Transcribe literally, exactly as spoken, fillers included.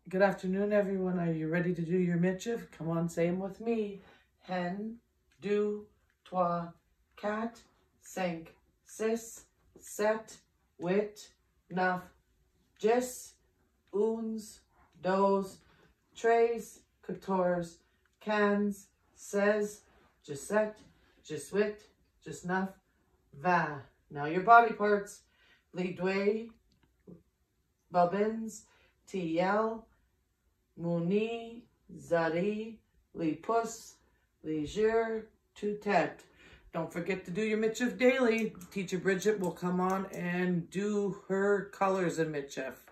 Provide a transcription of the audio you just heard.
Good afternoon, everyone. Are you ready to do your Mitchif? Come on, say them with me. Hen, do, toi, cat, cinq, six, sept, huit, neuf, dix, onze, douze, treize, quatorze, quinze, seize, dix-sept, dix-huit, dix-neuf, vingt. Now your body parts. Les doigts, bobbins, T L, Mouni, Zari, les pouces, les yeux, two tête. Don't forget to do your Mitchif daily. Teacher Bridget will come on and do her colors in Mitchif.